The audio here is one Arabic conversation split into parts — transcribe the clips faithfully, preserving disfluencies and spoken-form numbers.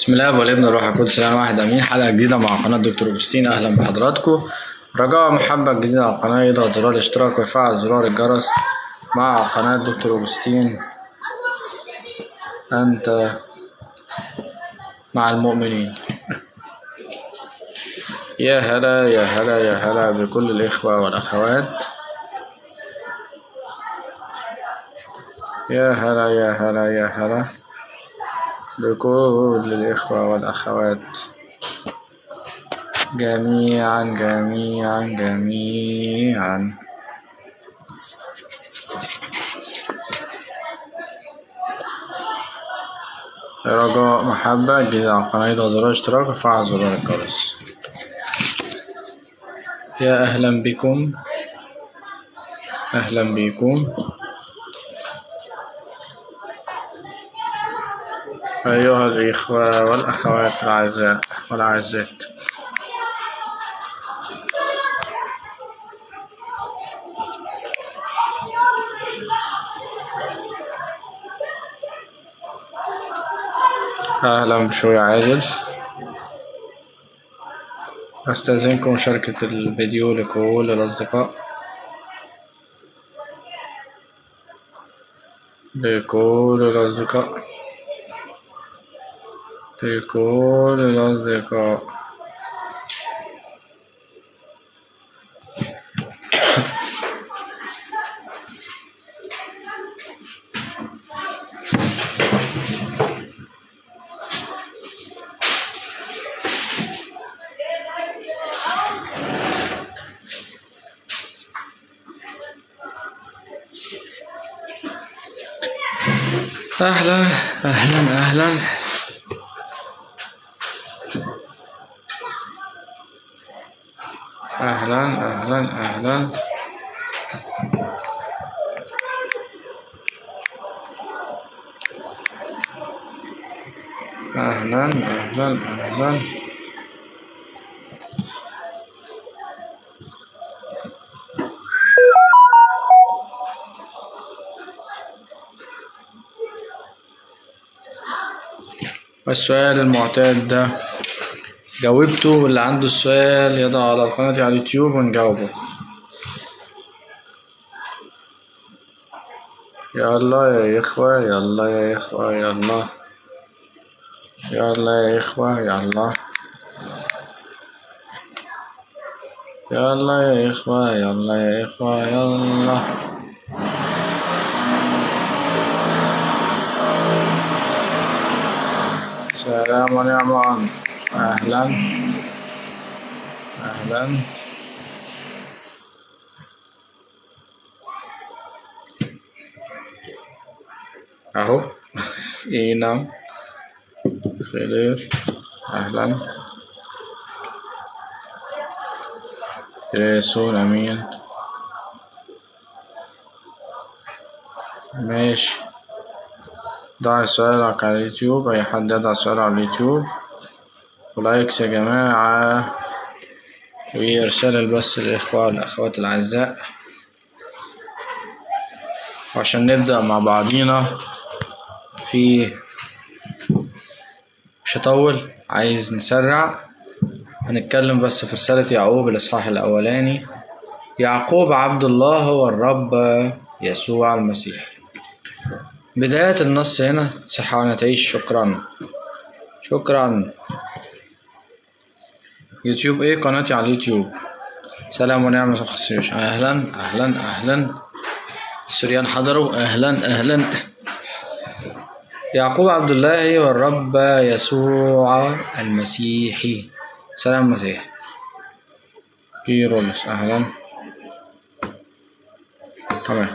بسم الله والابن والروح القدس الان واحد امين. حلقه جديده مع قناه دكتور اوجستين. اهلا بحضراتكم. رجاء محبه جديده على القناه يضغط زرار الاشتراك ويفعل زرار الجرس مع قناه دكتور اوجستين. انت مع المؤمنين. يا هلا يا هلا يا هلا بكل الاخوه والاخوات. يا هلا يا هلا يا هلا بكل الإخوة والأخوات جميعا جميعا جميعا. رجاء محبة جديدة على القناة يضغط زرار الاشتراك وفعل زرار الجرس. يا أهلا بكم أهلا بكم أيها الإخوة والأخوات الأعزاء والأعزات. أهلا بشوي عادل. أستأذنكم مشاركة الفيديو لكل الأصدقاء لكل الأصدقاء لكل الأصدقاء. أهلا أهلا أهلا أهلا أهلا أهلا أهلا أهلا أهلا السؤال المعتاد ده جاوبته، واللي عنده السؤال يضع على القناة على اليوتيوب ونجاوبه. يلا يا إخوة يلا يا إخوة يلا يلا يا إخوة يلا يلا يا إخوة يلا يا إخوة يلا. سلام ونعم. أهلا أهلا أهو. إيه نعم بخير. أهلا تريسون أمين. ماشي، ضع السؤال على اليوتيوب. أي حد يضع السؤال على اليوتيوب ولايكس يا جماعة وإرسال البث للإخوة والأخوات الأعزاء عشان نبدأ مع بعضينا. في مش هطول، عايز نسرع. هنتكلم بس في رسالة يعقوب الإصحاح الأولاني. يعقوب عبد الله هو الرب يسوع المسيح. بداية النص هنا صحة ونتعيش. شكرا شكرا. يوتيوب ايه؟ قناتي على اليوتيوب. سلام ونعمة الخصيوش. اهلا اهلا اهلا. السوريان حضروا. اهلا اهلا. يعقوب عبد الله والرب يسوع المسيحي. سلام المسيح. كيرولس. اهلا. تمام.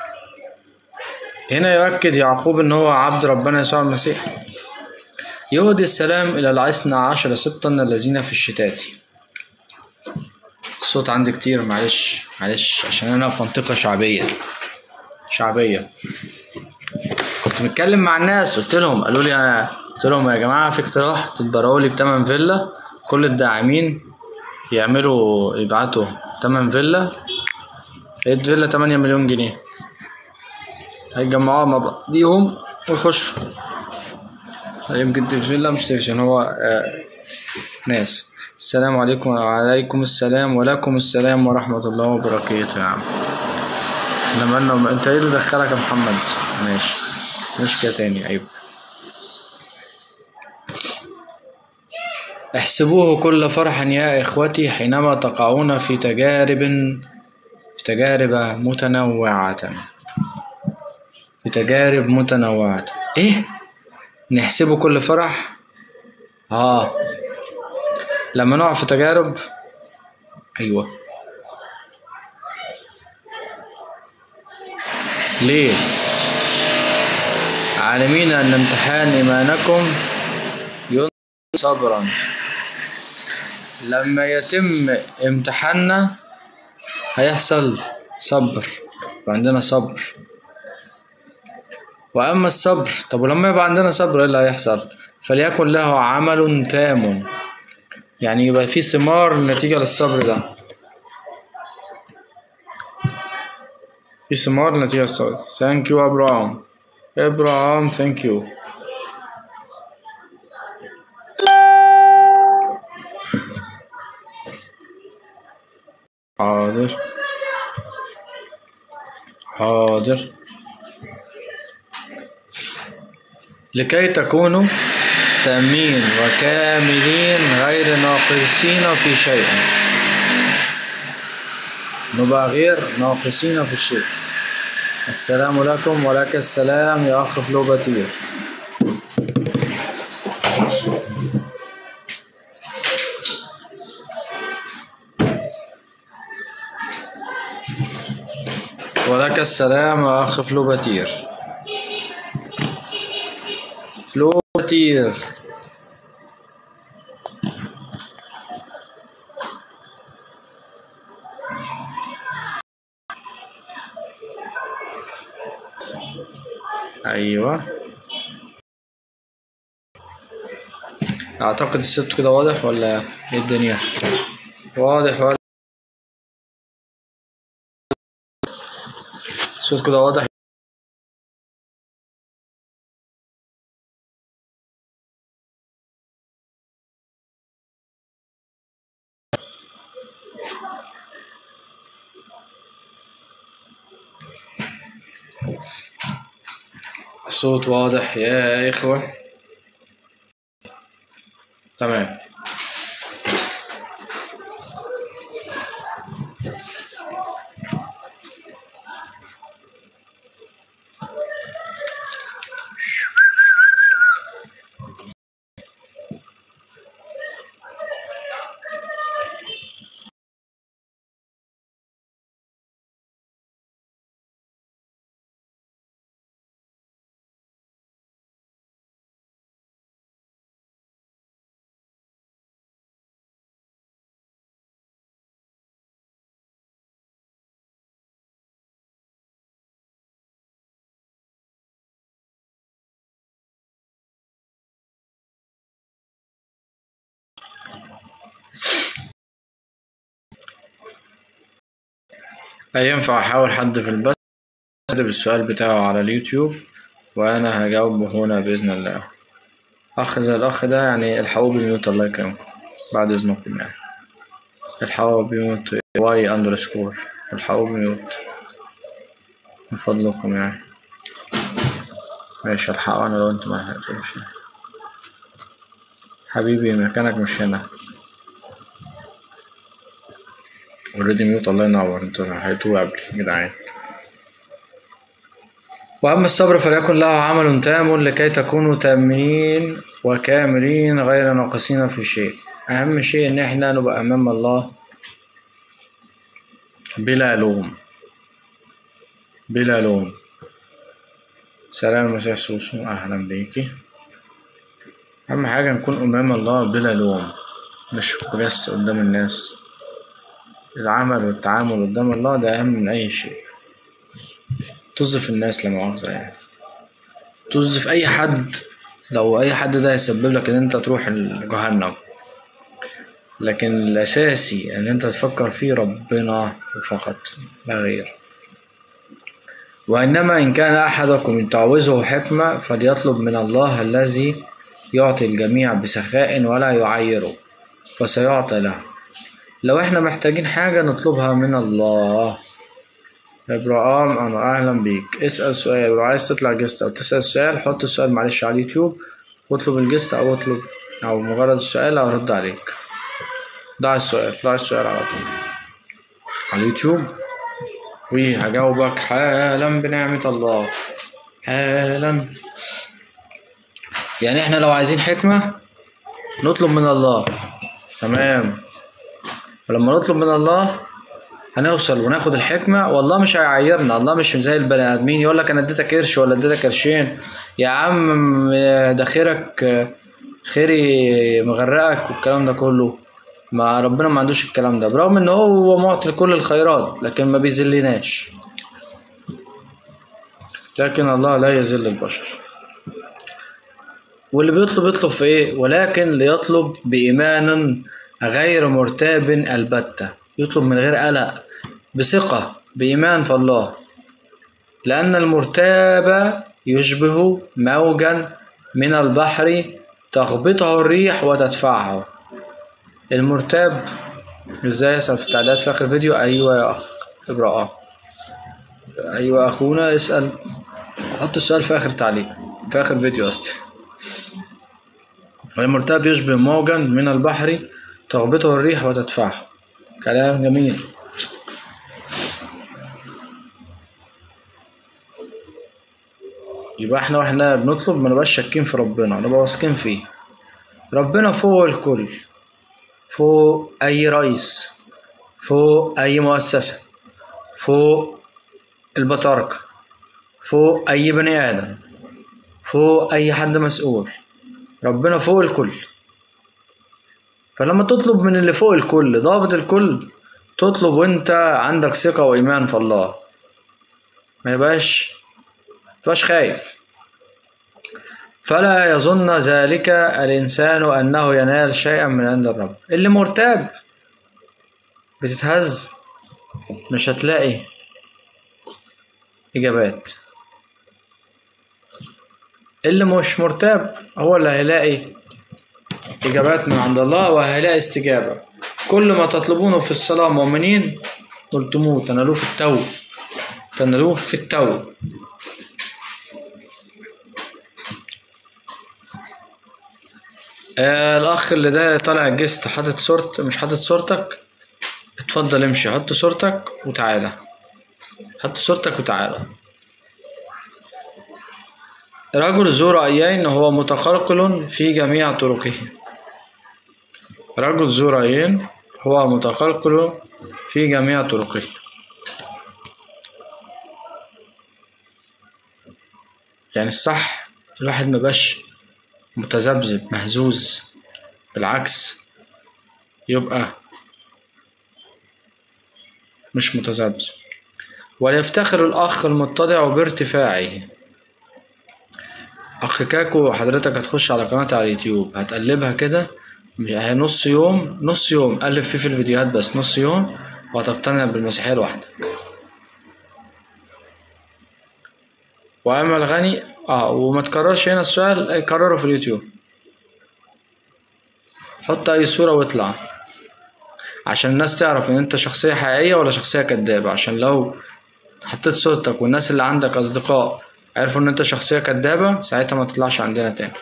هنا يؤكد يعقوب ان هو عبد ربنا يسوع المسيح. يهدي السلام الى الاثنى عشر سبطا الذين في الشتات. الصوت عندي كتير، معلش معلش عشان انا في منطقة شعبية شعبية. كنت بتكلم مع الناس قلت لهم، قالوا لي انا قلت لهم يا جماعة في اقتراح تتبرعوا لي بتمن فيلا. كل الداعمين يعملوا يبعتوا تمن فيلا. لقيت فيلا تمانية مليون جنيه. هيجمعوها مع بعضيهم ويخشوا. يمكن تلفزيون، لا مش تلفزيون، هو آه ناس. السلام عليكم. وعليكم السلام ولكم السلام ورحمة الله وبركاته يا عم. لما انا انت ايه اللي دخلك يا محمد؟ ماشي، مش كده تاني، عيب. احسبوه كل فرح يا إخوتي حينما تقعون في تجارب في تجارب متنوعة في تجارب متنوعة. إيه؟ نحسبه كل فرح؟ آه لما نقع في تجارب. أيوة. ليه؟ عالمين أن امتحان إيمانكم ينصب صبرا. لما يتم امتحاننا هيحصل صبر، وعندنا صبر. وأما الصبر، طب ولما يبقى عندنا صبر إيه اللي هيحصل؟ فليكن له عمل تام، يعني يبقى في ثمار نتيجة للصبر ده، في ثمار نتيجة للصبر. ثانك يو أبراهام. إبراهام ثانك يو. حاضر حاضر. لكي تكونوا تامين وكاملين غير ناقصين في شيء. نبقى غير ناقصين في الشيء. السلام لكم. ولك السلام يا أخ فلوباتير. ولك السلام يا أخ فلوباتير. فلوباتير. أيوة، أعتقد الصوت كده واضح ولا إيه الدنيا؟ واضح ولا الصوت كده واضح؟ الصوت واضح يا إخوة؟ تمام. هينفع أحاول حد في البث يكتب السؤال بتاعه على اليوتيوب وأنا هجاوبه هنا بإذن الله. أخ زي الأخ ده يعني الحقوه بميوت، الله يكرمكم بعد إذنكم، يعني الحقوه بميوت. واي أندرسكور الحقوه بميوت من فضلكم يعني. ماشي الحقه أنا لو أنت ما لحقتوش. حبيبي مكانك مش هنا، اوريدي ميوت. الله ينور، انتوا لحقتوه قبل يا جدعان. وأما الصبر فليكن له عمل تام لكي تكونوا تامين وكاملين غير ناقصين في شيء. أهم شيء إن احنا نبقى أمام الله بلا لوم، بلا لوم. سلام المسيح سوسو، أهلا بيكي. أهم حاجة نكون أمام الله بلا لوم، مش بس قدام الناس. العمل والتعامل قدام الله ده أهم من أي شيء. توظف الناس، لا مؤاخذة يعني، توظف أي حد لو أي حد ده هيسبب لك إن أنت تروح جهنم، لكن الأساسي إن أنت تفكر فيه ربنا فقط لا غير. وإنما إن كان أحدكم تعوزه حكمة فليطلب من الله الذي يعطي الجميع بسخاء ولا يعيره فسيعطى له. لو احنا محتاجين حاجة نطلبها من الله. ابراهام انا اهلا بيك. اسأل سؤال، ولو عايز تطلع جست او تسأل سؤال حط السؤال معلش على اليوتيوب واطلب الجست او اطلب او مجرد السؤال او رد عليك. ضع السؤال ضع السؤال على طول على اليوتيوب وهجاوبك حالا بنعمة الله حالا. يعني احنا لو عايزين حكمة نطلب من الله، تمام، ولما نطلب من الله هنوصل وناخد الحكمة، والله مش هيعيرنا. الله مش زي البني ادمين يقول لك انا اديتك قرش ولا اديتك قرشين يا عم ده خيرك خيري مغرقك والكلام ده كله. ما ربنا ما عندوش الكلام ده، برغم ان هو معطي كل الخيرات لكن ما بيذلناش. لكن الله لا يذل البشر. واللي بيطلب يطلب في ايه؟ ولكن ليطلب بإيمان غير مرتاب البتة، يطلب من غير قلق بثقة بإيمان في الله. لأن المرتاب يشبه موجا من البحر تغبطه الريح وتدفعه. المرتاب ازاي؟ اسأل في التعليقات في آخر فيديو. أيوة يا أخ إبراهيم، أيوة أخونا اسأل، حط السؤال في آخر تعليق في آخر فيديو أصلا. المرتاب يشبه موجا من البحر تغبطه الريح وتدفعه. كلام جميل. يبقى احنا واحنا بنطلب ما نبقاش شاكين في ربنا، نبقى واثقين فيه. ربنا فوق الكل، فوق أي رئيس، فوق أي مؤسسة، فوق البطاركة، فوق أي بني آدم، فوق أي حد مسؤول. ربنا فوق الكل. فلما تطلب من اللي فوق الكل ضابط الكل تطلب وانت عندك ثقة وإيمان في الله، ما يبقاش تبقاش خايف. فلا يظن ذلك الإنسان أنه ينال شيئا من عند الرب. اللي مرتاب بتتهز مش هتلاقي إجابات. اللي مش مرتاب هو اللي هيلاقي إجابات من عند الله وهيلاقي استجابة. كل ما تطلبونه في الصلاة مؤمنين قلتموه تنالوه في التو تنالوه في التو. آه الأخ اللي ده طالع الجست حاطط صورت مش حاطط صورتك، اتفضل امشي حط صورتك وتعالى، حط صورتك وتعالى. رجل ذو رأيين هو متقلقل في جميع طرقه. رجل ذو رأيين هو متقلقل في جميع طرقه. يعني الصح الواحد مبقاش متذبذب مهزوز، بالعكس يبقى مش متذبذب. وليفتخر الأخ المتضع بارتفاعه. أخ كاكو حضرتك هتخش على قناتي على اليوتيوب هتقلبها كده نص يوم نص يوم قلب فيه في الفيديوهات بس نص يوم وهتقتنع بالمسيحية لوحدك. وأما الغني اه وما تكررش هنا السؤال، كرره في اليوتيوب. حط أي صورة واطلع عشان الناس تعرف إن أنت شخصية حقيقية ولا شخصية كدابة. عشان لو حطيت صورتك والناس اللي عندك أصدقاء عرفوا إن أنت شخصية كدابة ساعتها ما تطلعش عندنا تاني.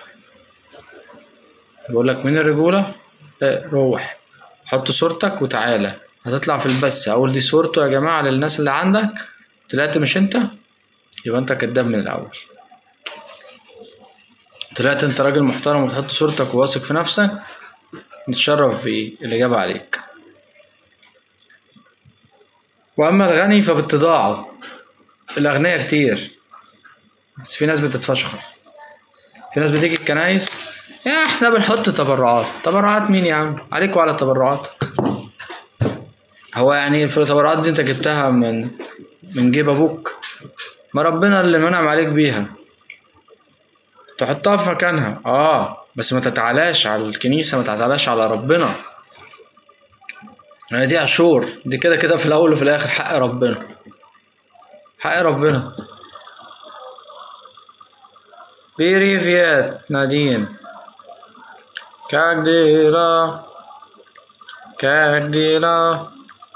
بقولك من الرجولة اه روح حط صورتك وتعالى. هتطلع في البث أقول دي صورته يا جماعة للناس اللي عندك، طلعت مش أنت يبقى أنت كداب من الأول. طلعت أنت راجل محترم وتحط صورتك وواثق في نفسك نتشرف في الإجابة عليك. وأما الغني فباتضاعه. الأغنياء كتير بس في ناس بتتفشخر. في ناس بتيجي الكنايس يا احنا بنحط تبرعات. تبرعات مين يا عم؟ عليك وعلى تبرعاتك. هو يعني في التبرعات دي انت جبتها من من جيب ابوك؟ ما ربنا اللي منعم عليك بيها تحطها في مكانها. اه بس ما تتعلاش على الكنيسة، ما تتعلاش على ربنا. يعني دي عشور، دي كده كده في الاول وفي الاخر حق ربنا، حق ربنا. بيريفيات نادين كجديرة كجديرة.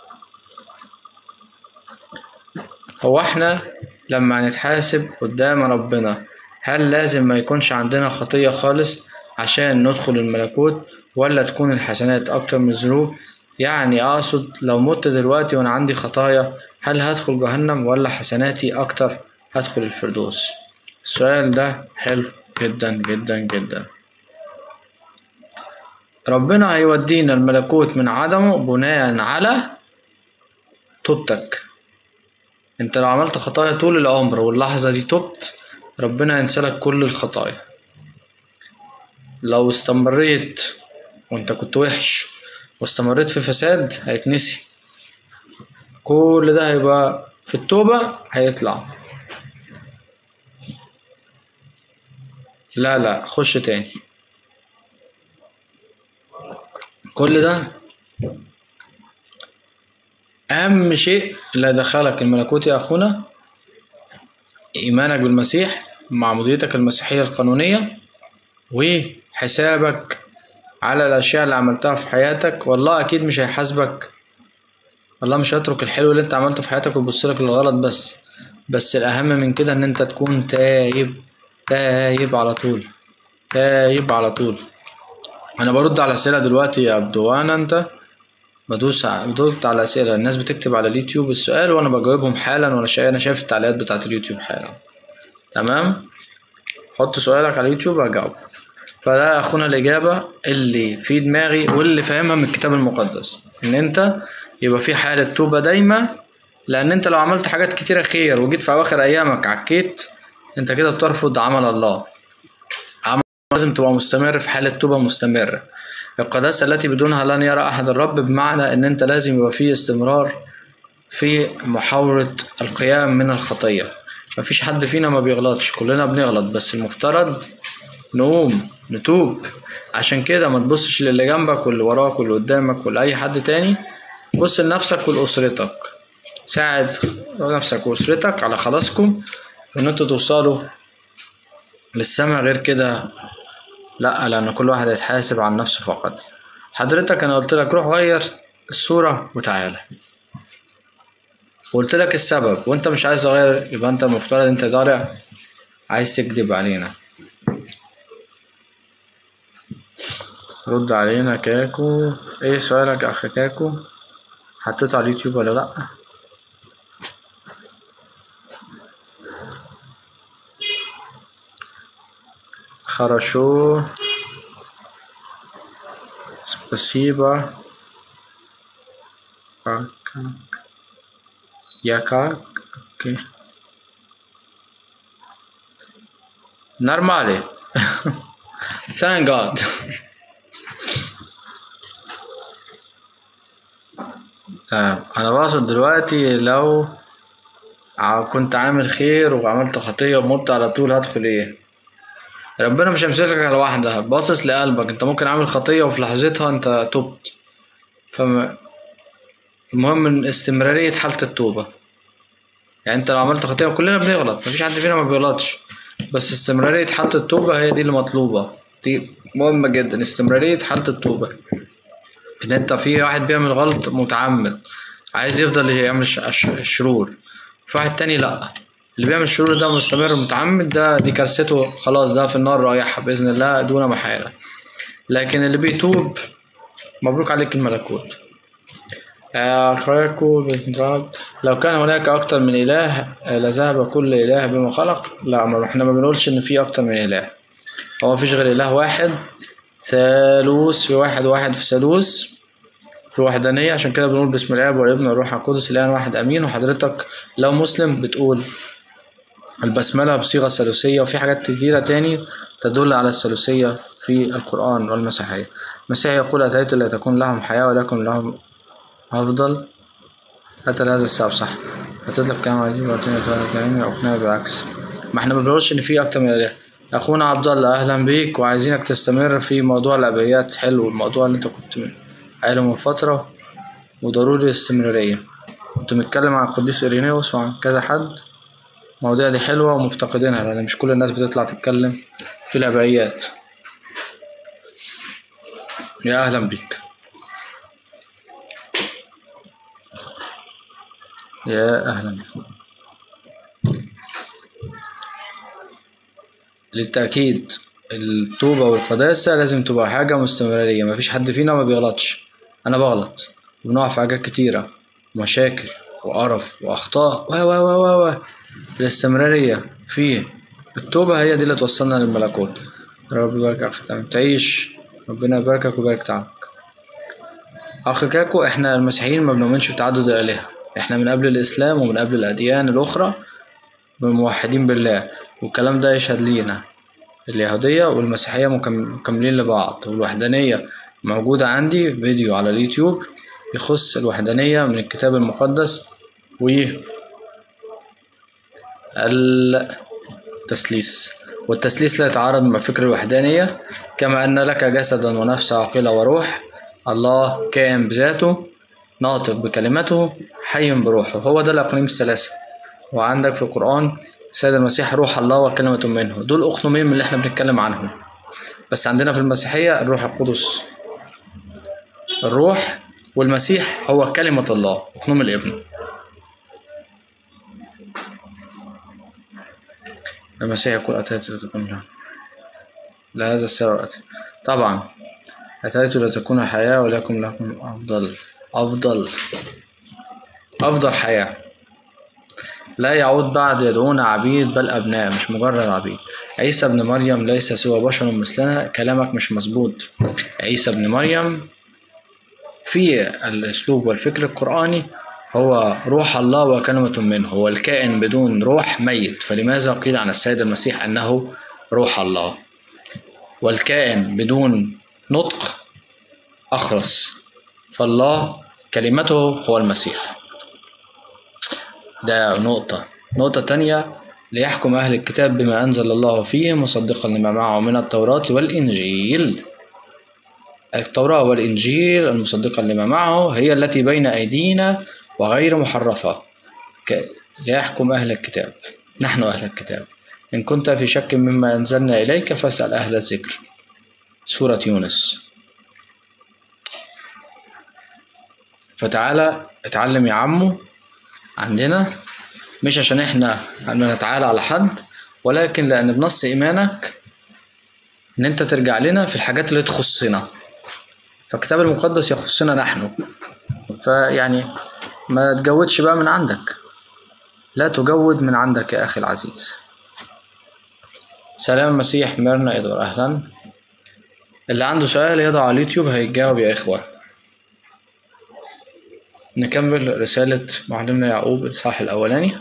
هو احنا لما هنتحاسب قدام ربنا هل لازم ما يكونش عندنا خطية خالص عشان ندخل الملكوت، ولا تكون الحسنات أكتر من الذنوب؟ يعني أقصد لو مت دلوقتي وأنا عندي خطايا هل هدخل جهنم، ولا حسناتي أكتر هدخل الفردوس؟ السؤال ده حلو جدا جدا جدا. ربنا هيودينا الملكوت من عدمه بناء على توبتك. انت لو عملت خطايا طول العمر واللحظة دي تبت، ربنا هينسلك كل الخطايا. لو استمريت وانت كنت وحش واستمريت في فساد هيتنسي كل ده، هيبقى في التوبة هيطلع. لا لا خش تاني. كل ده أهم شيء اللي هيدخلك الملكوت يا أخونا إيمانك بالمسيح، معموديتك المسيحية القانونية، وحسابك على الأشياء اللي عملتها في حياتك. والله أكيد مش هيحاسبك، الله مش هيترك الحلو اللي انت عملته في حياتك ويبصلك للغلط بس. بس الأهم من كده إن انت تكون تايب تايب على طول تايب على طول. أنا برد على أسئلة دلوقتي يا عبدوانا، انت بدوس بدوس على أسئلة الناس بتكتب على اليوتيوب السؤال وأنا بجاوبهم حالا، وأنا شايف أنا شايف التعليقات بتاعة اليوتيوب حالا. تمام، حط سؤالك على اليوتيوب هجاوب. فده أخونا الإجابة اللي في دماغي واللي فاهمها من الكتاب المقدس، إن أنت يبقى في حالة توبة دايمة. لأن أنت لو عملت حاجات كتيرة خير وجيت في أواخر أيامك عكيت، أنت كده بترفض عمل الله. عمل لازم تبقى مستمر في حالة توبة مستمرة. القداسة التي بدونها لن يرى أحد الرب، بمعنى إن أنت لازم يبقى فيه استمرار في محاولة القيام من الخطية. مفيش حد فينا ما بيغلطش، كلنا بنغلط، بس المفترض نقوم نتوب. عشان كده ما تبصش للي جنبك واللي وراك واللي قدامك ولا أي حد تاني، بص لنفسك ولأسرتك. ساعد نفسك وأسرتك على خلاصكم وإن انتوا توصلوا للسما. غير كده لأ، لأن كل واحد هيتحاسب عن نفسه فقط. حضرتك أنا قلت لك روح غير الصورة وتعالى، وقلت لك السبب وانت مش عايز تغير، يبقى انت المفترض انت طالع عايز تكذب علينا. رد علينا كاكو. ايه سؤالك يا اخ كاكو؟ حطيته على اليوتيوب ولا لا؟ хорошо спасибо. как я как окей нормально. thank God. انا بقصد دلوقتي لو كنت عامل خير وعملت خطية ومت على طول هدخل ايه؟ ربنا مش هيمسكك على واحدة، باصص لقلبك. انت ممكن عامل خطية وفي لحظتها انت تبت. فما المهم من استمرارية حالة التوبة. يعني انت لو عملت خطية، وكلنا بنغلط مفيش حد فينا ما بيغلطش، بس استمرارية حالة التوبة هي دي اللي مطلوبة. دي مهمة جدا، استمرارية حالة التوبة. ان انت في واحد بيعمل غلط متعمد عايز يفضل يعمل الشرور، في واحد تاني لأ، اللي بيعمل الشرور ده مستمر متعمد، ده دي كارثته خلاص، ده في النار رايحة بإذن الله دون محالة. لكن اللي بيتوب مبروك عليك الملكوت. أخاكو لو كان هناك أكتر من إله لذهب كل إله بما خلق. لا، ما احنا ما بنقولش إن في أكتر من إله، هو مفيش غير إله واحد ثالوث، في واحد واحد في ثالوث في وحدانية. عشان كده بنقول باسم الآب والابن والروح القدس الآن واحد أمين. وحضرتك لو مسلم بتقول البسملة بصيغة ثالوثية، وفي حاجات كتيرة تاني تدل على الثالوثية في القرآن والمسيحية. المسيح يقول أتيت لتكون لهم حياة ولكن لهم أفضل. أتى لهذا السبب صح. هتطلب كلام عجيب وأعطيني تعالى كلامي أقنعي بالعكس. ما احنا ما بنقولش إن في أكتر من إله. أخونا عبد الله أهلا بيك، وعايزينك تستمر في موضوع الأبيات. حلو الموضوع اللي أنت كنت قايله من فترة، وضروري استمرارية. كنت متكلم عن القديس إيرينيوس وعن كذا حد. المواضيع دي حلوة ومفتقدينها، لأن مش كل الناس بتطلع تتكلم في الأبيات. يا أهلا بك. يا أهلا بك. للتأكيد التوبة والقداسة لازم تبقى حاجة مستمرة، مفيش حد فينا ما بيغلطش. أنا بغلط وبنقع في حاجات كتيرة، مشاكل وقرف وأخطاء و و و و الاستمرارية في التوبة هي دي اللي توصلنا للملكوت. رب يبارك أخ تعمل تعيش، ربنا يباركك ويبارك تعبك. أخ كاكو، إحنا المسيحيين ما بنؤمنش بتعدد الآلهة، إحنا من قبل الإسلام ومن قبل الأديان الأخرى موحدين بالله، والكلام ده يشهد لينا. اليهودية والمسيحية مكملين لبعض، والوحدانية موجودة عندي فيديو على اليوتيوب يخص الوحدانية من الكتاب المقدس والتثليث. والتثليث لا يتعارض مع فكر الوحدانية. كما أن لك جسدا ونفس عاقلة وروح، الله كائن بذاته، ناطق بكلمته، حي بروحه، هو ده الأقانيم الثلاثة. وعندك في القرآن السيد المسيح روح الله وكلمة منه، دول أقنومين من اللي احنا بنتكلم عنهم. بس عندنا في المسيحية الروح القدس، الروح والمسيح هو كلمة الله، أقنوم الابن. المسيح يقول أتيت لتكون له، لهذا السبب أتيت. طبعا أتيت لتكون حياة ولكم لكم أفضل أفضل أفضل حياة. لا يعود بعد يدعونا عبيد بل أبناء، مش مجرد عبيد. عيسى ابن مريم ليس سوى بشر مثلنا، كلامك مش مظبوط. عيسى ابن مريم في الأسلوب والفكر القرآني هو روح الله وكلمة منه، هو الكائن بدون روح ميت. فلماذا قيل عن السيد المسيح أنه روح الله؟ والكائن بدون نطق أخرس، فالله كلمته هو المسيح. ده نقطة. نقطة تانية، ليحكم أهل الكتاب بما أنزل الله فيه مصدقا لما معه من التوراة والإنجيل. التوراة والإنجيل المصدقة لما معه هي التي بين أيدينا وغير محرفة. ليحكم أهل الكتاب، نحن أهل الكتاب. إن كنت في شك مما أنزلنا إليك فاسأل أهل الذكر، سورة يونس. فتعالى اتعلم يا عمو عندنا، مش عشان احنا نتعالى على حد، ولكن لأن بنص إيمانك إن أنت ترجع لنا في الحاجات اللي تخصنا. فالكتاب المقدس يخصنا نحن، فيعني ما تجودش بقى من عندك، لا تجود من عندك يا أخي العزيز. سلام المسيح ميرنا إدوار، أهلا. اللي عنده سؤال يضع على اليوتيوب هيتجاوب يا إخوة. نكمل رسالة معلمنا يعقوب الإصحاح الأولاني.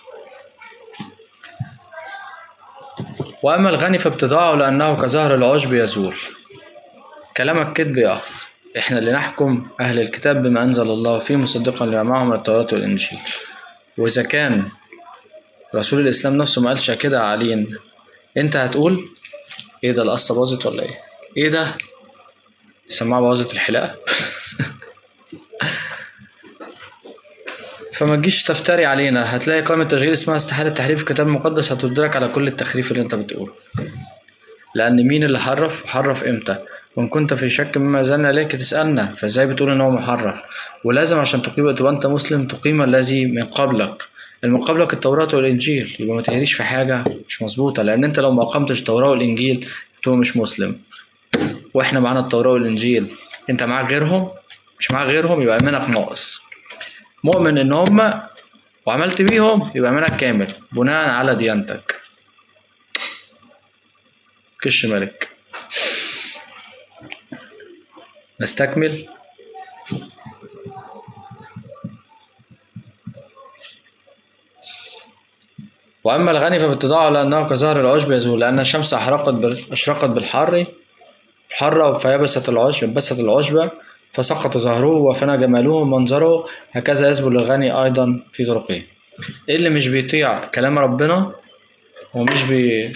وأما الغني فابتداعه لأنه كزهر العشب يزول. كلامك كذب يا أخ، إحنا اللي نحكم أهل الكتاب بما أنزل الله فيه مصدقا لما معهم من التوراة والإنجيل. وإذا كان رسول الإسلام نفسه ما قالش كده علينا، أنت هتقول إيه ده؟ القصة باظت ولا إيه؟ إيه ده؟ السماعة باظت الحلاقة؟ فما تجيش تفتري علينا. هتلاقي قائمة تشغيل اسمها استحالة تحريف الكتاب المقدس، هتدرك على كل التخريف اللي انت بتقوله. لأن مين اللي حرف؟ حرف امتى؟ وإن كنت في شك مما أنزلنا إليك تسألنا، فازاي بتقول إن هو محرف؟ ولازم عشان تقيم تبقى أنت مسلم تقيم الذي من قبلك. اللي من قبلك التوراة والإنجيل، يبقى ما تهريش في حاجة مش مظبوطة. لأن أنت لو ما أقمتش التوراة والإنجيل تبقى مش مسلم، وإحنا معانا التوراة والإنجيل، أنت معاك غيرهم، مش معاك غيرهم، يبقى إيمانك ناقص. مؤمن إن هم وعملت بيهم يبقى إيمانك كامل بناء على ديانتك. كش ملك. نستكمل. وأما الغني فباتضاعه لأنه كزهر العشب يزول، لأن الشمس أحرقت بال... أشرقت بالحر حرة فيبست العشب يبست العشبة فسقط زهره وفنى جماله منظره، هكذا يزبل الغني أيضا في طرقه. إيه اللي مش بيطيع كلام ربنا ومش بي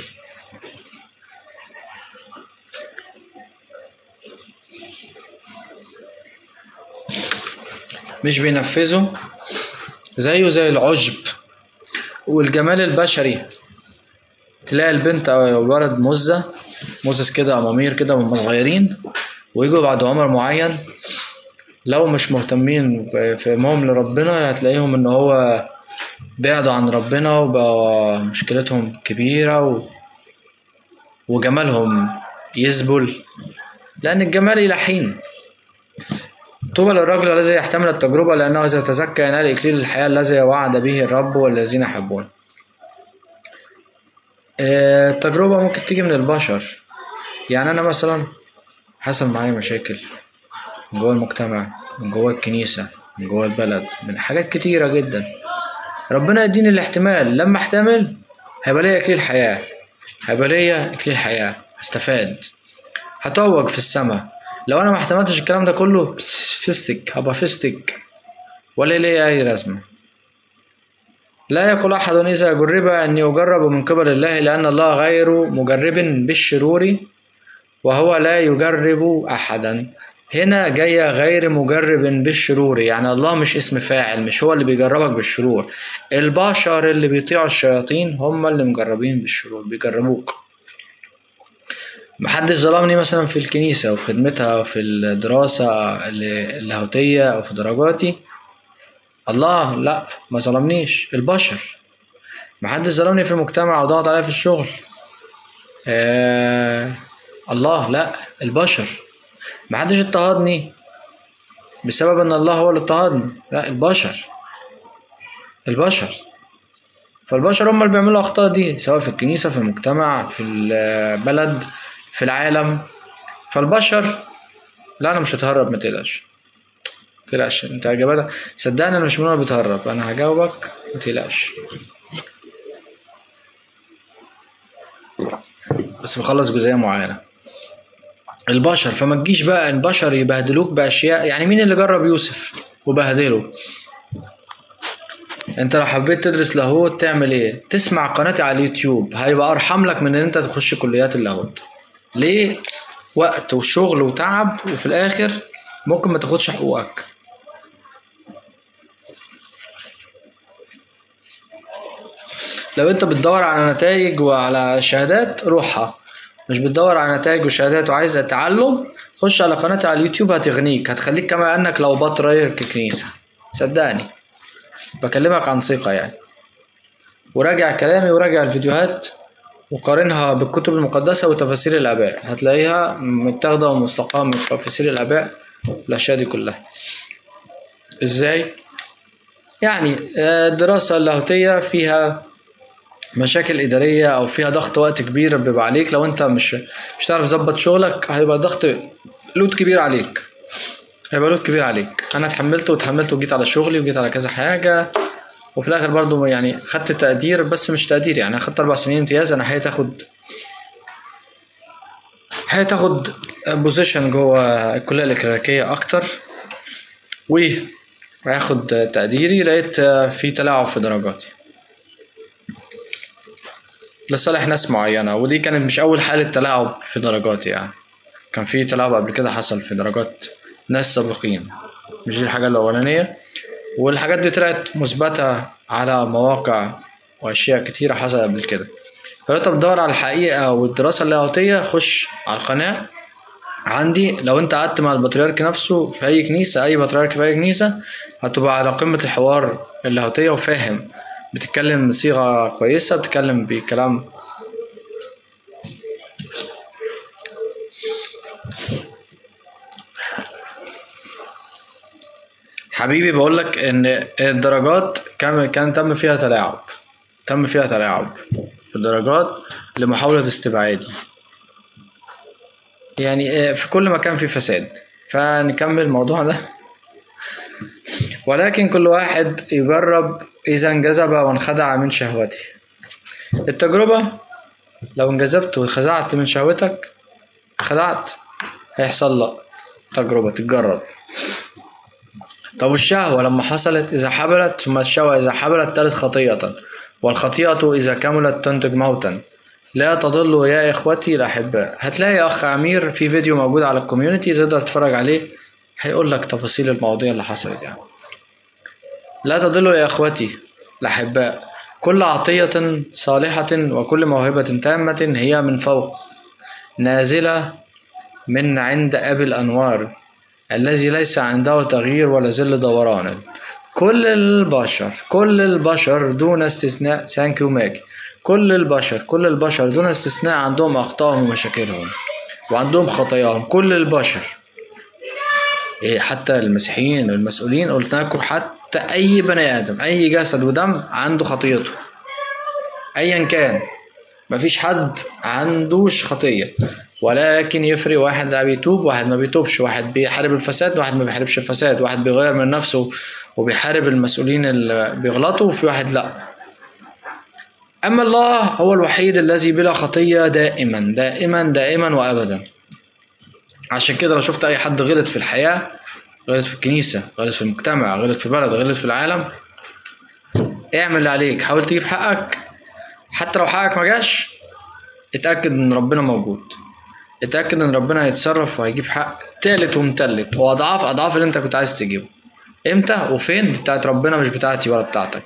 مش بينفذه، زيه زي العشب والجمال البشري. تلاقي البنت أو الولد مزة مزز كده أمامير كده وهم صغيرين، ويجوا بعد عمر معين لو مش مهتمين بفهمهم لربنا هتلاقيهم ان هو بعدوا عن ربنا وبقى مشكلتهم كبيرة و... وجمالهم يذبل، لأن الجمال إلى حين. طوبى للرجل الذي يحتمل التجربة لأنه إذا تزكى ينال إكليل الحياة الذي وعد به الرب والذين يحبونه. التجربة ممكن تيجي من البشر، يعني أنا مثلا حصل معايا مشاكل من جوه المجتمع، من جوه الكنيسة، من جوه البلد، من حاجات كتيرة جدا. ربنا يديني الاحتمال، لما احتمل هيبقى ليا إكليل حياة، هيبقى ليا إكليل حياة، هستفاد، هتوج في السماء. لو أنا ما احتملتش الكلام ده كله فيستك، هبقى فيستك ولا ليا أي لازمة. لا يقول أحد إذا جرب أني أجرب من قبل الله، لأن الله غير مجرب بالشرور وهو لا يجرب أحدا. هنا جاية غير مجرب بالشرور، يعني الله مش اسم فاعل، مش هو اللي بيجربك بالشرور. البشر اللي بيطيعوا الشياطين هم اللي مجربين بالشرور، بيجربوك. محدش ظلمني مثلا في الكنيسة أو في خدمتها أو في الدراسة اللاهوتية أو في درجاتي، الله لا ما ظلمنيش. البشر. محدش ظلمني في المجتمع أو ضغط عليا في الشغل، آه الله لا، البشر. محدش اضطهدني بسبب ان الله هو اللي اضطهدني، لا، البشر. البشر. فالبشر هم اللي بيعملوا الاخطاء دي، سواء في الكنيسة، في المجتمع، في البلد، في العالم. فالبشر. لا انا مش هتهرب، ما تقلقش ما تقلقش، انت اجابتك صدقني انا مش من اللي بتهرب، انا هجاوبك ما تقلقش. بس بخلص جزئية معينة. البشر، فما تجيش بقى البشر يبهدلوك باشياء. يعني مين اللي جرب يوسف وبهدله؟ انت لو حبيت تدرس لاهوت تعمل ايه؟ تسمع قناتي على اليوتيوب، هيبقى ارحم لك من ان انت تخش كليات اللاهوت. ليه؟ وقت وشغل وتعب، وفي الاخر ممكن ما تاخدش حقوقك. لو انت بتدور على نتائج وعلى شهادات روحها، مش بتدور على نتائج وشهادات وعايز تعلم، خش على قناتي على اليوتيوب، هتغنيك، هتخليك كما انك لو بطريرك كنيسة. صدقني بكلمك عن ثقة يعني. وراجع كلامي وراجع الفيديوهات وقارنها بالكتب المقدسة وتفاسير الآباء، هتلاقيها متاخدة ومستقاة من تفاسير الآباء الأشياء دي كلها. إزاي؟ يعني الدراسة اللاهوتية فيها مشاكل إدارية أو فيها ضغط وقت كبير بيبقى عليك. لو أنت مش مش تعرف تظبط شغلك هيبقى ضغط لود كبير عليك، هيبقى لود كبير عليك. أنا اتحملته واتحملته وجيت على شغلي وجيت على كذا حاجة، وفي الآخر برضو يعني خدت تقدير، بس مش تقدير يعني، خدت أربع سنين امتياز. أنا حقيقة تاخد حقيقة تاخد بوزيشن جوه الكلية الإكليريكية أكتر وهاخد تقديري. لقيت في تلاعب في درجاتي لصالح ناس معينة، ودي كانت مش أول حالة تلاعب في درجاتي يعني. كان في تلاعب قبل كده حصل في درجات ناس سابقين، مش دي الحاجة الأولانية. والحاجات دي طلعت مثبتة على مواقع وأشياء كتيرة حصلت قبل كده. فلو أنت بتدور على الحقيقة والدراسة اللاهوتية خش على القناة عندي. لو أنت قعدت مع البطريرك نفسه في أي كنيسة، أي بطريرك في أي كنيسة، هتبقى على قمة الحوار اللاهوتية وفاهم، بتتكلم بصيغة كويسة، بتتكلم بكلام حبيبي. بقولك ان الدرجات كان كان تم فيها تلاعب، تم فيها تلاعب في الدرجات لمحاولة استبعادي، يعني في كل مكان في فساد. فنكمل الموضوع ده. ولكن كل واحد يجرب إذا انجذب وانخدع من شهوته. التجربة لو انجذبت وخزعت من شهوتك، خدعت، هيحصل لك تجربة تتجرب. طب الشهوة لما حصلت إذا حبلت، ثم الشهوة إذا حبلت تلت خطيئة، والخطيئة إذا كملت تنتج موتا. لا تضلوا يا إخوتي الأحباء. هتلاقي أخ أمير في فيديو موجود على الكوميونتي تقدر تتفرج عليه، هيقول لك تفاصيل المواضيع اللي حصلت يعني. لا تضلوا يا إخوتي الأحباء، كل عطية صالحة وكل موهبة تامة هي من فوق، نازلة من عند أبي الأنوار الذي ليس عنده تغيير ولا ظل دوران. كل البشر كل البشر دون استثناء ثانك يو ماجي كل البشر كل البشر دون استثناء عندهم أخطائهم ومشاكلهم وعندهم خطاياهم. كل البشر، إيه، حتى المسيحيين والمسؤولين قلت لكم، حتى أي بني آدم أي جسد ودم عنده خطيته أيا كان. مفيش حد عندوش خطية، ولكن يفرق واحد بيتوب واحد ما بيتوبش، واحد بيحارب الفساد واحد ما بيحاربش الفساد، واحد بيغير من نفسه وبيحارب المسؤولين اللي بيغلطوا، وفي واحد لا. أما الله هو الوحيد الذي بلا خطية دائما دائما دائما وأبدا. عشان كده لو شفت أي حد غلط في الحياة، غلط في الكنيسة، غلط في المجتمع، غلط في البلد، غلط في العالم، اعمل اللي عليك، حاول تجيب حقك. حتى لو حقك ما جاش، اتأكد ان ربنا موجود، اتأكد ان ربنا هيتصرف وهيجيب حق تالت ومتلت واضعاف اضعاف اللي انت كنت عايز تجيبه. امتى وفين؟ بتاعت ربنا مش بتاعتي ولا بتاعتك.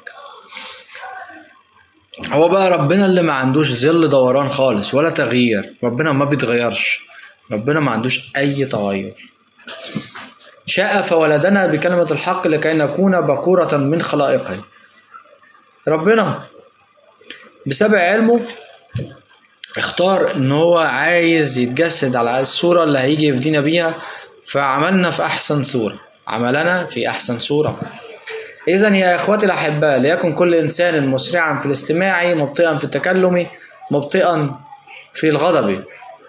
هو بقى ربنا اللي ما عندوش ظل دوران خالص ولا تغيير. ربنا ما بيتغيرش، ربنا ما عندوش اي تغير. شاء فولدنا بكلمة الحق لكي نكون بكورة من خلائقه. ربنا بسبب علمه اختار ان هو عايز يتجسد على الصورة اللي هيجي يفدينا بيها، فعملنا في احسن صورة، عملنا في احسن صورة. اذا يا اخوتي الاحباء، ليكن كل انسان مسرعا في الاستماع، مبطئا في التكلم، مبطئا في الغضب.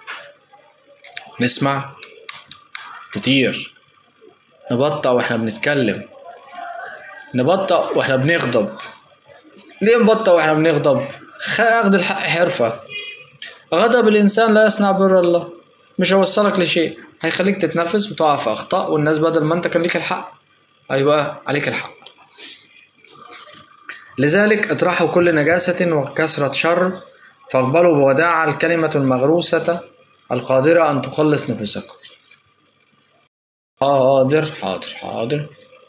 نسمع كتير، نبطأ واحنا بنتكلم، نبطأ واحنا بنغضب. ليه نبطأ واحنا بنغضب؟ اخذ الحق حرفة. غضب الانسان لا يصنع بر الله، مش هيوصلك لشيء، هيخليك تتنرفز وتقع في اخطاء، والناس بدل ما انت كان ليك الحق ايوه عليك الحق. لذلك اطرحوا كل نجاسة وكثرة شر، فاقبلوا بوداع الكلمة المغروسة القادرة ان تخلص نفوسكم. حاضر حاضر حاضر.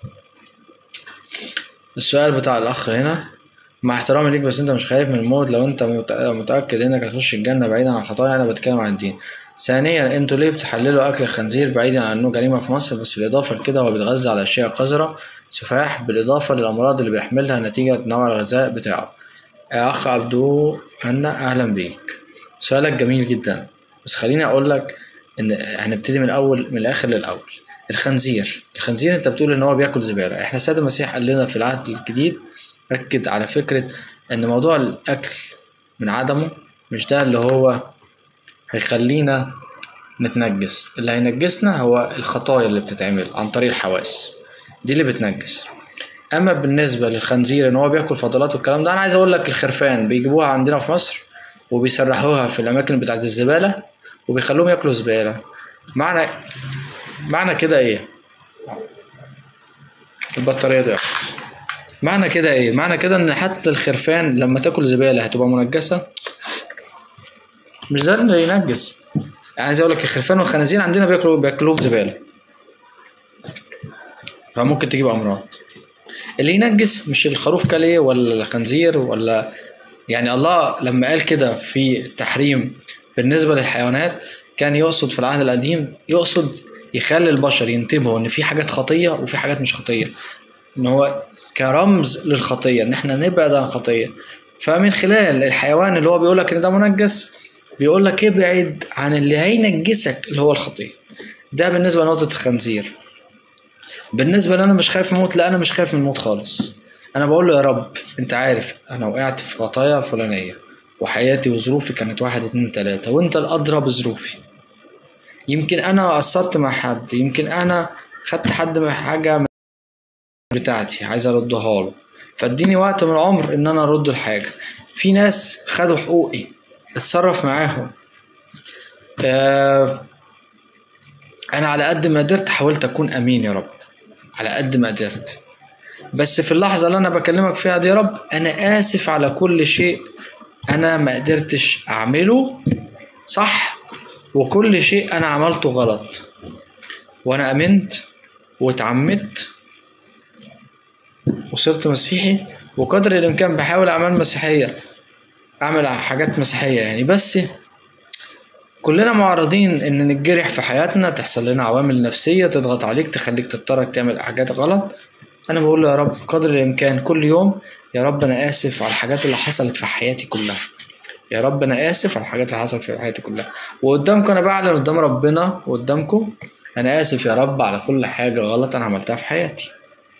السؤال بتاع الاخ هنا، مع احترامي ليك بس انت مش خايف من الموت لو انت متأكد انك هتخش الجنة بعيدا عن الخطايا؟ انا بتكلم عن الدين. ثانيا، انتوا ليه بتحللوا اكل الخنزير بعيدا عن انه جريمة في مصر؟ بس بالاضافة لكده هو بيتغذى على اشياء قذرة سفاح، بالاضافة للامراض اللي بيحملها نتيجة نوع الغذاء بتاعه. يا اخ عبدو انا اهلا بيك، سؤالك جميل جدا، بس خليني اقول لك ان هنبتدي من الاول من الاخر للاول. الخنزير الخنزير انت بتقول ان هو بياكل زبالة. احنا السيد المسيح قال لنا في العهد الجديد، أكد على فكرة إن موضوع الأكل من عدمه مش ده اللي هو هيخلينا نتنجس. اللي هينجسنا هو الخطايا اللي بتتعمل عن طريق الحواس، دي اللي بتنجس. أما بالنسبة للخنزير إن هو بياكل فضلات والكلام ده، أنا عايز أقول لك الخرفان بيجيبوها عندنا في مصر وبيسرحوها في الأماكن بتاعت الزبالة وبيخلوهم ياكلوا زبالة. معنى معنى كده إيه؟ البطارية دي معنى كده ايه؟ معنى كده ان حتى الخرفان لما تاكل زبالة هتبقى منجسة؟ مش ده اللي ينجس. يعني عايز اقول لك الخرفان والخنازير عندنا بياكلوا بياكلوهم زبالة، فممكن تجيب امراض. اللي ينجس مش الخروف كليه ولا الخنزير ولا، يعني الله لما قال كده في تحريم بالنسبة للحيوانات كان يقصد في العهد القديم، يقصد يخلي البشر ينتبهوا ان في حاجات خطية وفي حاجات مش خطية، ان هو كرمز للخطية ان احنا نبعد عن الخطية. فمن خلال الحيوان اللي هو بيقولك ان ده منجس، بيقولك ابعد عن اللي هينجسك اللي هو الخطية. ده بالنسبة لنقطة الخنزير. بالنسبة لأنا مش خايف من الموت، لا أنا مش خايف من الموت خالص. أنا بقول له يا رب أنت عارف أنا وقعت في خطايا فلانية وحياتي وظروفي كانت واحد اتنين تلاتة، وأنت الأدرى بظروفي. يمكن أنا قصرت مع حد، يمكن أنا خدت حد من حاجة بتاعتي عايز أردها له، فاديني وقت من العمر إن أنا أرد الحاجة. في ناس خدوا حقوقي اتصرف معاهم. آه أنا على قد ما قدرت حاولت أكون أمين يا رب، على قد ما قدرت. بس في اللحظة اللي أنا بكلمك فيها دي يا رب أنا آسف على كل شيء أنا ما قدرتش أعمله صح، وكل شيء أنا عملته غلط، وأنا أمنت واتعمدت وصرت مسيحي، وقدر الإمكان بحاول أعمل مسيحية، أعمل حاجات مسيحية يعني. بس كلنا معرضين ان نتجرح في حياتنا، تحصل لنا عوامل نفسية تضغط عليك تخليك تضطر تعمل حاجات غلط. انا بقول له يا رب قدر الامكان كل يوم، يا رب انا اسف على الحاجات اللي حصلت في حياتي كلها، يا رب انا اسف على الحاجات اللي حصلت في حياتي كلها، وقدامكم انا بعلن قدام ربنا وقدامكم انا اسف يا رب على كل حاجة غلط انا عملتها في حياتي.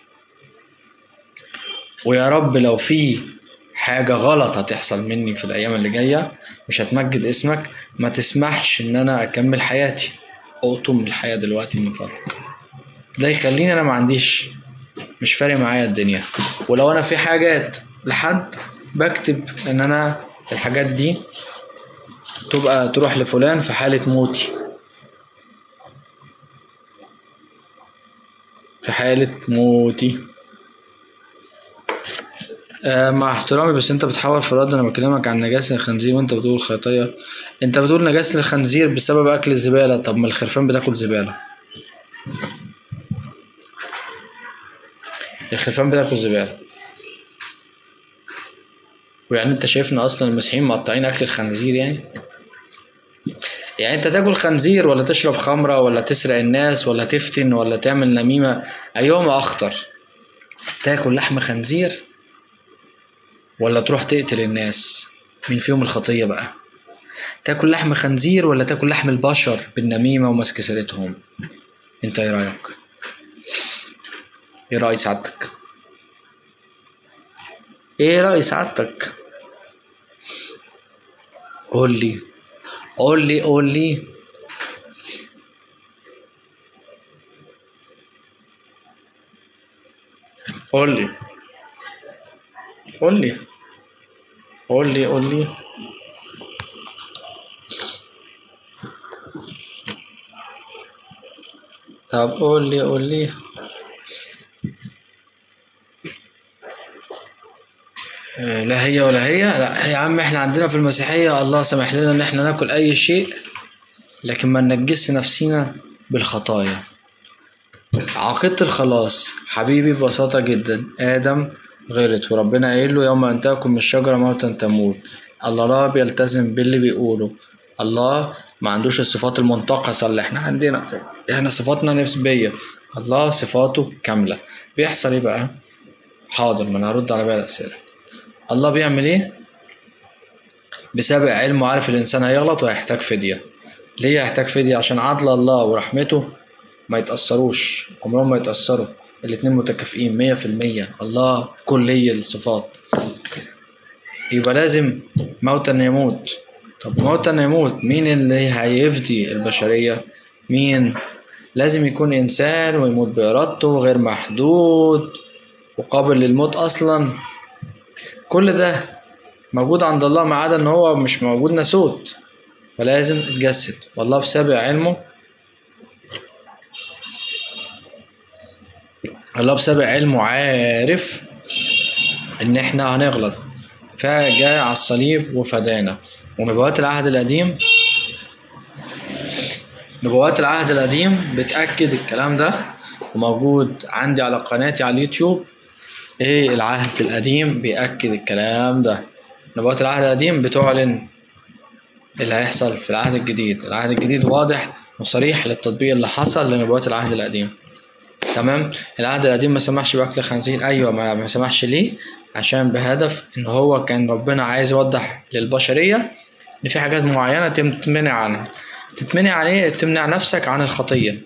ويا رب لو في حاجة غلط هتحصل مني في الأيام اللي جاية مش هتمجد اسمك، ما تسمحش إن أنا أكمل حياتي، أقطم الحياة دلوقتي من فضلك. ده يخليني أنا ما عنديش، مش فارق معايا الدنيا. ولو أنا في حاجات لحد بكتب إن أنا الحاجات دي تبقى تروح لفلان في حالة موتي، في حالة موتي. آه مع احترامي بس انت بتحاول في الرد، انا بكلمك عن نجاسة الخنزير وانت بتقول خطية. انت بتقول نجاسة الخنزير بسبب اكل الزبالة، طب ما الخرفان بتاكل زبالة، الخرفان بتاكل زبالة، ويعني انت شايفنا اصلا المسيحيين مقطعين اكل الخنازير يعني؟ يعني انت تاكل خنزير ولا تشرب خمرة ولا تسرق الناس ولا تفتن ولا تعمل نميمة، ايهما اخطر؟ تاكل لحم خنزير ولا تروح تقتل الناس؟ مين فيهم الخطية بقى؟ تاكل لحم خنزير ولا تاكل لحم البشر بالنميمة ومسك سيرتهم؟ انت ايه رأيك؟ ايه رأي سعادتك؟ ايه رأي سعادتك؟ قول لي قول لي قول لي قول لي قول لي قول لي قول لي طب قول لي قول لي آه، لا هي ولا هي. لا يا عم احنا عندنا في المسيحية الله سمح لنا ان احنا ناكل اي شيء لكن ما ننجسش نفسينا بالخطايا. عقيدة الخلاص حبيبي ببساطة جدا، آدم غلط وربنا قايل له يوم أن تأكل من الشجرة موتا تموت. الله لا بيلتزم باللي بيقوله، الله ما عندوش الصفات المنتقصة اللي احنا عندنا، احنا صفاتنا نسبية، الله صفاته كاملة. بيحصل ايه بقى؟ حاضر ما انا هرد على باقي الأسئلة. الله بيعمل ايه؟ بسابق علمه عارف الإنسان هيغلط وهيحتاج فدية. ليه هيحتاج فدية؟ عشان عدل الله ورحمته ما يتأثروش، عمرهم ما يتأثروا، الاتنين متكافئين مية في المية، الله كلي الصفات. يبقى لازم موتا يموت. طب موتا يموت، مين اللي هيفدي البشرية؟ مين؟ لازم يكون إنسان ويموت بإرادته غير محدود وقابل للموت أصلا. كل ده موجود عند الله ما عدا إن هو مش موجود ناسوت، فلازم يتجسد. والله بسابق علمه الله بسابق علمه عارف ان احنا هنغلط، فجاء على الصليب وفدانا. ونبوات العهد القديم نبوات العهد القديم بتأكد الكلام ده، وموجود عندي على قناتي على اليوتيوب. ايه العهد القديم بيأكد الكلام ده، نبوات العهد القديم بتعلن اللي هيحصل في العهد الجديد. العهد الجديد واضح وصريح للتطبيق اللي حصل لنبوات العهد القديم. تمام. العهد القديم ما سمحش باكل خنزير، ايوه ما ما سمحش ليه؟ عشان بهدف ان هو كان ربنا عايز يوضح للبشريه ان في حاجات معينه تمنع عنها. تتمنع عليه تمنع نفسك عن الخطيه.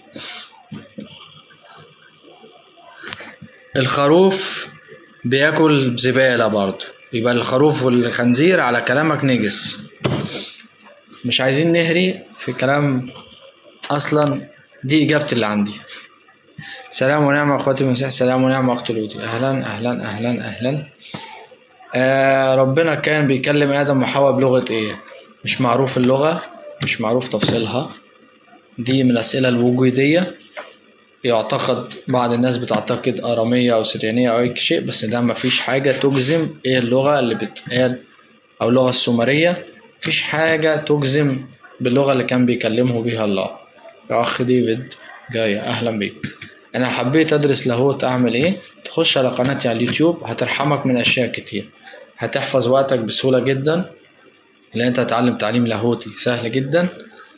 الخروف بياكل زباله برضه، يبقى الخروف والخنزير على كلامك نجس. مش عايزين نهري في كلام اصلا، دي اجابتي اللي عندي. سلام ونعمة اخواتي المسيح، سلام ونعمة اخت لوطي. اهلا اهلا اهلا اهلا. آه ربنا كان بيكلم ادم وحواء بلغة ايه؟ مش معروف اللغة، مش معروف تفصيلها، دي من الاسئلة الوجودية. يعتقد بعض الناس بتعتقد ارامية او سريانية او اي شيء، بس ده مفيش حاجة تجزم ايه اللغة اللي بتقال، او اللغة السومرية مفيش حاجة تجزم باللغة اللي كان بيكلمه بيها الله. يا اخ ديفيد جاية اهلا بيك. انا حبيت ادرس لاهوت، اعمل ايه؟ تخش على قناتي على اليوتيوب هترحمك من اشياء كتير، هتحفظ وقتك بسهولة جدا، لان انت هتتعلم تعليم لاهوتي سهل جدا.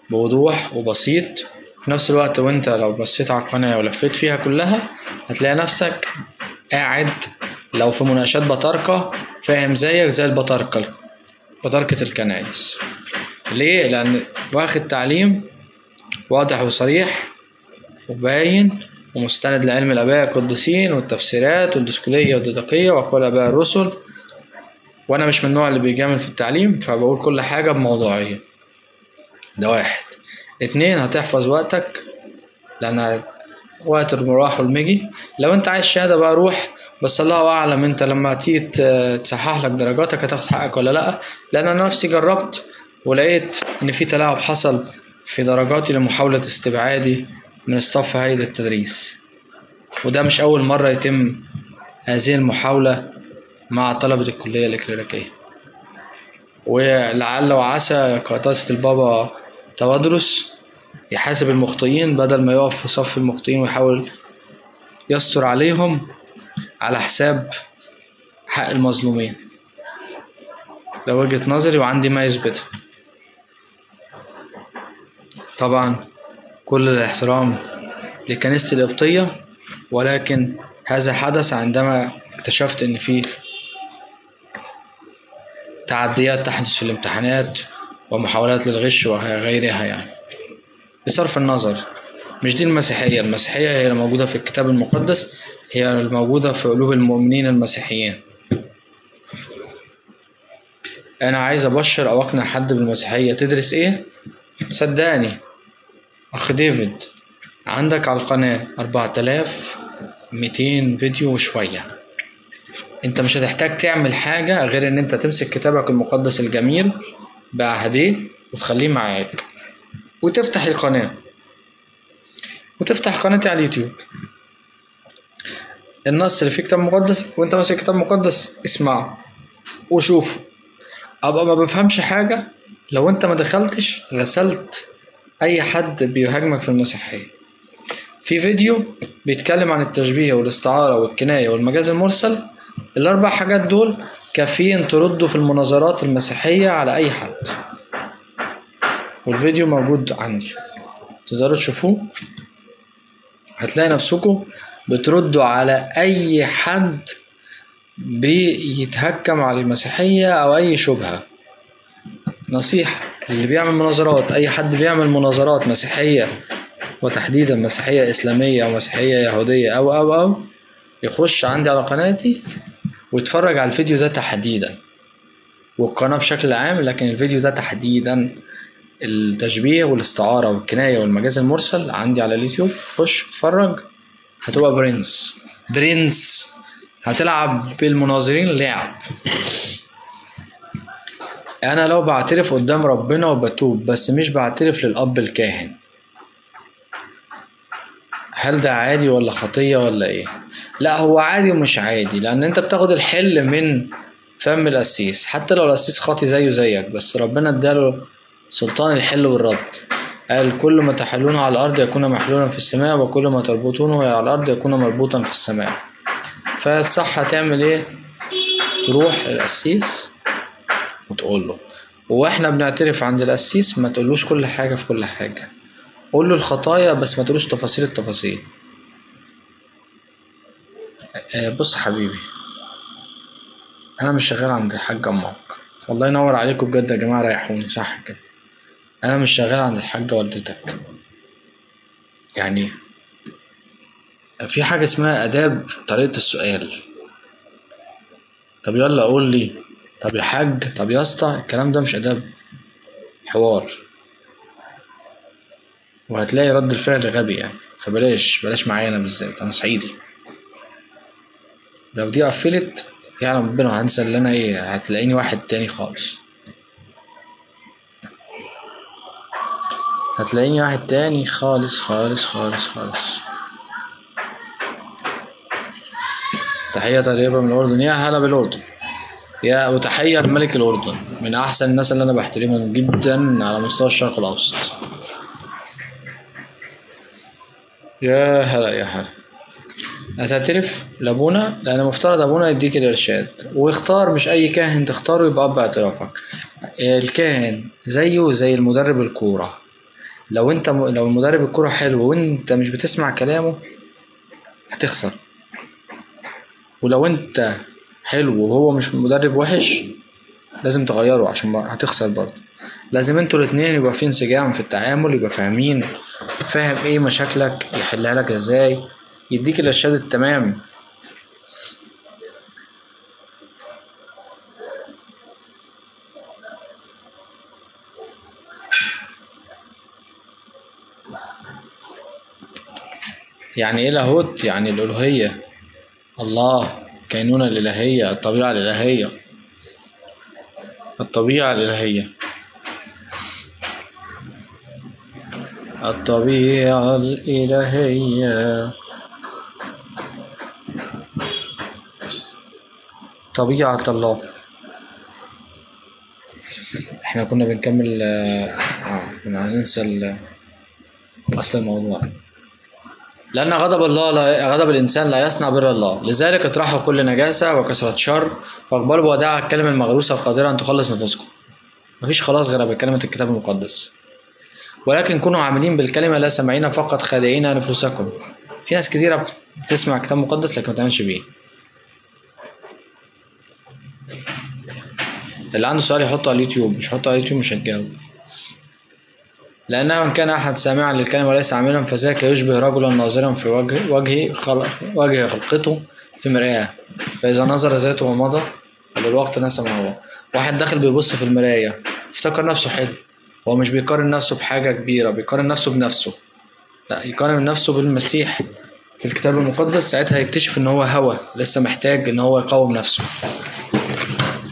بوضوح وبسيط. في نفس الوقت وانت لو بصيت على القناة ولفيت فيها كلها هتلاقي نفسك قاعد لو في مناقشات بطاركة فاهم زيك زي البطاركة بطاركة الكنايس. ليه؟ لأن واخد تعليم واضح وصريح وباين ومستند لعلم الآباء القديسين والتفسيرات والدسكولية والديداقية وأقوال آباء الرسل. وأنا مش من النوع اللي بيجامل في التعليم، فبقول كل حاجة بموضوعية. ده واحد. اتنين، هتحفظ وقتك لأن وقت المروح والمجي. لو انت عايز شهادة بقى روح، بس الله أعلم انت لما تيجي تصحح لك درجاتك هتاخد حقك ولا لأ. لأن أنا نفسي جربت ولقيت إن في تلاعب حصل في درجاتي لمحاولة استبعادي من صف هيئة التدريس، وده مش أول مرة يتم هذه المحاولة مع طلبة الكلية الإكليريكية. ولعل وعسى قداسة البابا تودرس يحاسب المخطئين بدل ما يقف في صف المخطئين ويحاول يستر عليهم على حساب حق المظلومين. ده وجهة نظري وعندي ما يثبتها. طبعا كل الاحترام لكنيستي القبطية، ولكن هذا حدث عندما اكتشفت ان في تعديات تحدث في الامتحانات ومحاولات للغش وغيرها. يعني بصرف النظر، مش دي المسيحية. المسيحية هي الموجودة في الكتاب المقدس، هي الموجودة في قلوب المؤمنين المسيحيين. أنا عايز أبشر أو أقنع حد بالمسيحية تدرس إيه؟ صدقني أخ ديفيد، عندك على القناة أربعة آلاف ومئتين فيديو وشوية. أنت مش هتحتاج تعمل حاجة غير إن أنت تمسك كتابك المقدس الجميل بأعهديه وتخليه معاك وتفتح القناة وتفتح قناتي على اليوتيوب. النص اللي فيه كتاب مقدس وانت ماسك كتاب مقدس اسمعه وشوفه. ابقى ما بفهمش حاجة لو انت ما دخلتش غسلت اي حد بيهاجمك في المسيحية. في فيديو بيتكلم عن التشبيه والاستعارة والكناية والمجاز المرسل. الاربع حاجات دول كافيين تردوا في المناظرات المسيحية على اي حد، والفيديو موجود عندي تقدروا تشوفوه. هتلاقي نفسكم بتردوا على اي حد بيتهكم على المسيحية او اي شبهة. نصيحة اللي بيعمل مناظرات، اي حد بيعمل مناظرات مسيحية وتحديدا مسيحية اسلامية او مسيحية يهودية او او او يخش عندي على قناتي ويتفرج على الفيديو ده تحديدا، والقناة بشكل عام، لكن الفيديو ده تحديدا التشبيه والاستعارة والكناية والمجاز المرسل عندي على اليوتيوب. خش اتفرج، هتبقى برنس برنس، هتلعب بالمناظرين لعب. انا لو بعترف قدام ربنا وبتوب بس مش بعترف للاب الكاهن، هل ده عادي ولا خطية ولا ايه؟ لا، هو عادي ومش عادي، لان انت بتاخد الحل من فم القسيس، حتى لو القسيس خاطي زيه زيك، بس ربنا اداله سلطان الحل والرد. قال كل ما تحلونه على الارض يكون محلولا في السماء، وكل ما تربطونه على الارض يكون مربوطا في السماء. فالصح هتعمل ايه؟ تروح للقسيس وتقول له، واحنا بنعترف عند القسيس ما تقولوش كل حاجة في كل حاجة، قول له الخطايا بس ما تقولوش تفاصيل التفاصيل. بص حبيبي، انا مش شغال عند الحاج امك، الله ينور عليكم بجد يا جماعة، ريحوني صح كده. انا مش شغال عند الحاجة والدتك. يعني في حاجة اسمها اداب طريقة السؤال. طب يلا قول لي، طب يا حاج، طب يا اسطى، الكلام ده مش اداب حوار، وهتلاقي رد الفعل غبي يعني. فبلاش بلاش معايا انا بالذات، انا صعيدي. لو دي قفلت يعلم ربنا هنسى اللي انا ايه، هتلاقيني واحد تاني خالص، هتلاقيني واحد تاني خالص خالص خالص خالص. تحية طيبة من الأردن، يا هلا بالأردن، يا وتحية لملك الأردن، من أحسن الناس اللي أنا بحترمهم جدا على مستوى الشرق الأوسط. يا هلا يا هلا. هتعترف لأبونا؟ لأن مفترض أبونا يديك الإرشاد، واختار، مش أي كاهن تختاره يبقى أب اعترافك. الكاهن زيه زي المدرب الكورة، لو انت م... لو مدرب الكرة حلو وانت مش بتسمع كلامه هتخسر، ولو انت حلو وهو مش مدرب وحش لازم تغيره عشان ما هتخسر برضه. لازم انتوا الاتنين يبقى في انسجام في التعامل، يبقى فاهمين، فاهم ايه مشاكلك يحلها لك ازاي، يديك الارشاد التمام. يعني ايه لاهوت؟ يعني الالوهية، الله، كينونة الالهية، الطبيعة الالهية، الطبيعة الالهية، الطبيعة الالهية، طبيعة الله. احنا كنا بنكمل اه آه، كنا هننسى ال- اصل الموضوع. لأن غضب الله لا غضب الإنسان لا يصنع بر الله، لذلك اطرحوا كل نجاسة وكثرة شر واقبلوا بوداع الكلمة المغروسة القادرة أن تخلص نفوسكم. مفيش خلاص غير بكلمة الكتاب المقدس. ولكن كونوا عاملين بالكلمة لا سامعين فقط خادعين نفوسكم. في ناس كتيرة بتسمع كتاب مقدس لكن ما تعملش بيه. اللي عنده سؤال يحطه على اليوتيوب، مش يحطه على اليوتيوب مش هتجاوب. لأنه إن كان أحد سامعا للكلمة وليس عاملا فذاك يشبه رجلا ناظرا في وجه وجه خلق وجه خلقته في مرآة، فإذا نظر ذاته ومضى وللوقت نسى ما هو. واحد داخل بيبص في المراية افتكر نفسه حلو، هو مش بيقارن نفسه بحاجة كبيرة، بيقارن نفسه بنفسه. لا، يقارن نفسه بالمسيح في الكتاب المقدس، ساعتها يكتشف إن هو هوى لسه محتاج إن هو يقاوم نفسه.